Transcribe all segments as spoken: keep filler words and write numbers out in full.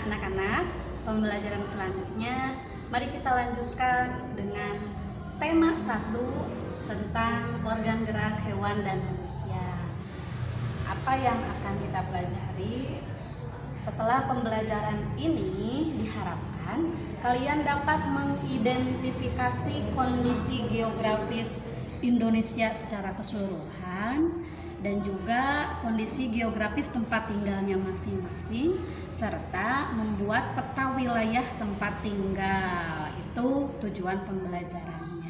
anak-anak, pembelajaran selanjutnya mari kita lanjutkan dengan tema satu tentang organ gerak hewan dan manusia. Apa yang akan kita pelajari? Setelah pembelajaran ini diharapkan kalian dapat mengidentifikasi kondisi geografis Indonesia secara keseluruhan dan juga kondisi geografis tempat tinggalnya masing-masing serta membuat peta wilayah tempat tinggal. Itu tujuan pembelajarannya.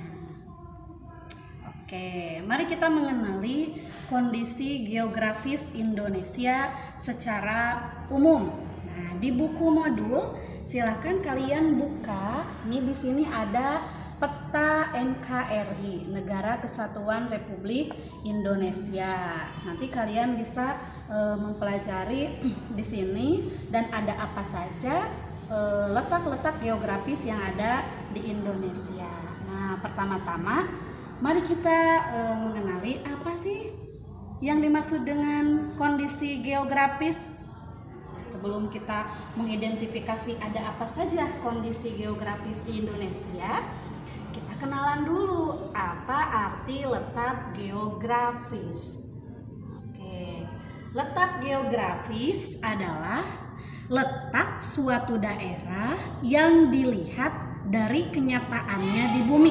Oke, mari kita mengenali kondisi geografis Indonesia secara umum. Nah, di buku modul silakan kalian buka. Ini di sini ada peta N K R I, Negara Kesatuan Republik Indonesia. Nanti kalian bisa e, mempelajari di sini dan ada apa saja letak-letak e, geografis yang ada di Indonesia. Nah, pertama-tama mari kita e, mengenali apa sih yang dimaksud dengan kondisi geografis. Sebelum kita mengidentifikasi ada apa saja kondisi geografis di Indonesia, kita kenalan dulu apa arti letak geografis. Oke, letak geografis adalah letak suatu daerah yang dilihat dari kenyataannya di bumi.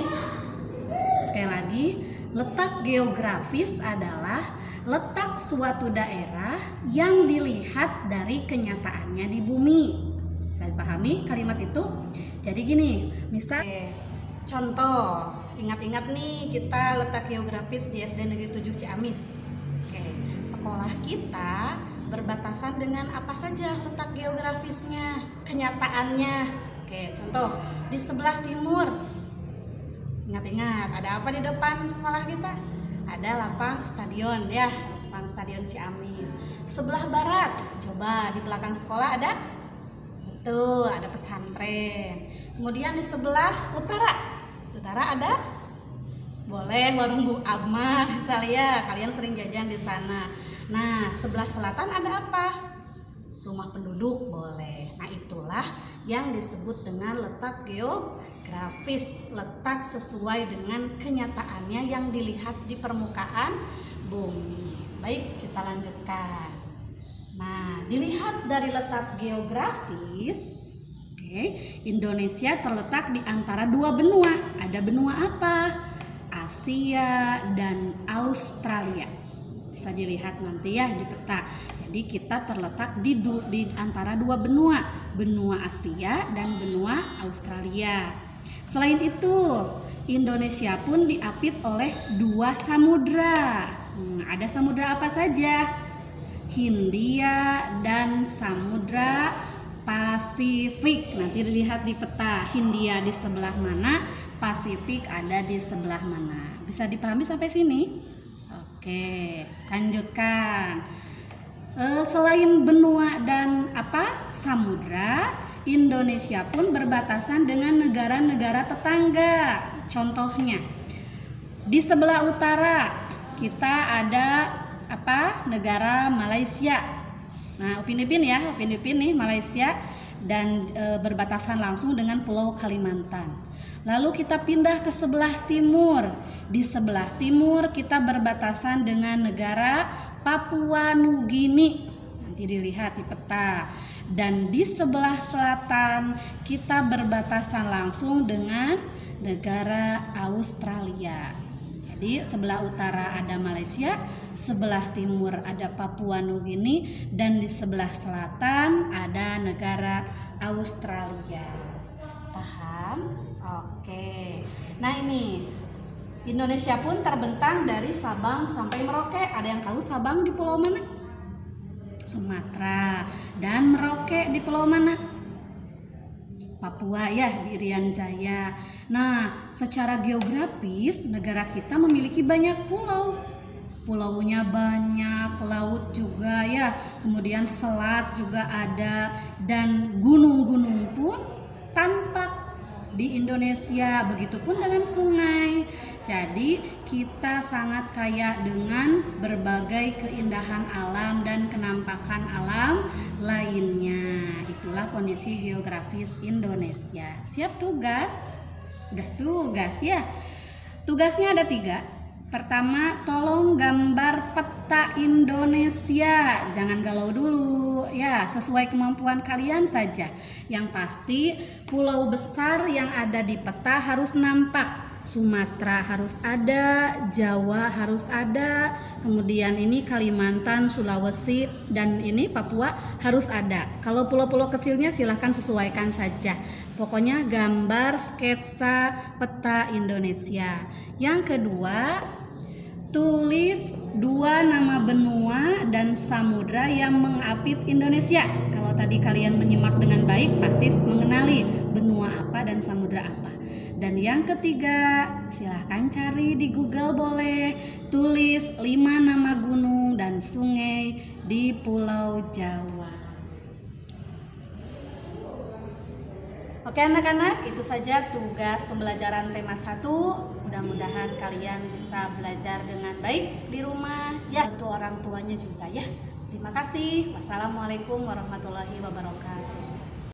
Sekali lagi, letak geografis adalah letak suatu daerah yang dilihat dari kenyataannya di bumi. Bisa dipahami kalimat itu? Jadi gini, misal Oke, contoh, ingat-ingat nih kita letak geografis di S D Negeri tujuh Ciamis. Oke, sekolah kita berbatasan dengan apa saja letak geografisnya, kenyataannya. Oke, contoh di sebelah timur. Ingat-ingat, ada apa di depan sekolah kita? Ada lapang stadion ya, lapang stadion Ciamis. Sebelah barat, coba di belakang sekolah ada? Betul, ada pesantren. Kemudian di sebelah utara, utara ada? Boleh warung Bu Abma, misalnya kalian sering jajan di sana. Nah, sebelah selatan ada apa? Rumah penduduk, boleh. Nah, itulah yang disebut dengan letak geografis, letak sesuai dengan kenyataannya yang dilihat di permukaan bumi. Baik, kita lanjutkan. Nah, dilihat dari letak geografis, oke, Indonesia terletak di antara dua benua. Ada benua apa? Asia dan Australia. Bisa dilihat nanti ya di peta. Jadi kita terletak di, du, di antara dua benua, benua Asia dan benua Australia. Selain itu, Indonesia pun diapit oleh dua samudra. Hmm, ada samudra apa saja? Hindia dan Samudra Pasifik. Nanti dilihat di peta, Hindia di sebelah mana, Pasifik ada di sebelah mana. Bisa dipahami sampai sini? Oke, lanjutkan. E, selain benua dan apa samudra, Indonesia pun berbatasan dengan negara-negara tetangga. Contohnya, di sebelah utara kita ada apa? Negara Malaysia. Nah, Upin Ipin ya, Upin Ipin nih Malaysia dan e, berbatasan langsung dengan Pulau Kalimantan. Lalu kita pindah ke sebelah timur. Di sebelah timur kita berbatasan dengan negara Papua Nugini. Nanti dilihat di peta. Dan di sebelah selatan kita berbatasan langsung dengan negara Australia. Jadi sebelah utara ada Malaysia, sebelah timur ada Papua Nugini, dan di sebelah selatan ada negara Australia. Paham? Oke. Nah, ini Indonesia pun terbentang dari Sabang sampai Merauke. Ada yang tahu Sabang di pulau mana? Sumatera. Dan Merauke di pulau mana? Papua ya, di Irian Jaya. Nah, secara geografis negara kita memiliki banyak pulau. Pulaunya banyak, laut juga ya, kemudian selat juga ada, dan gunung-gunung pun tampak di Indonesia, begitupun dengan sungai. Jadi kita sangat kaya dengan berbagai keindahan alam dan kenampakan alam lainnya. Itulah adalah kondisi geografis Indonesia. Siap tugas? Udah tugas ya. Tugasnya ada tiga. Pertama, tolong gambar peta Indonesia. Jangan galau dulu ya, sesuai kemampuan kalian saja. Yang pasti pulau besar yang ada di peta harus nampak. Sumatera harus ada, Jawa harus ada, kemudian ini Kalimantan, Sulawesi, dan ini Papua harus ada. Kalau pulau-pulau kecilnya silahkan sesuaikan saja. Pokoknya gambar sketsa peta Indonesia. Yang kedua, tulis dua nama benua dan samudra yang mengapit Indonesia. Kalau tadi kalian menyimak dengan baik, pasti mengenali benua apa dan samudra apa. Dan yang ketiga, silahkan cari di Google boleh, tulis lima nama gunung dan sungai di Pulau Jawa. Oke anak-anak, itu saja tugas pembelajaran tema satu. Mudah-mudahan kalian bisa belajar dengan baik di rumah ya, untuk orang tuanya juga ya. Terima kasih. Wassalamualaikum warahmatullahi wabarakatuh.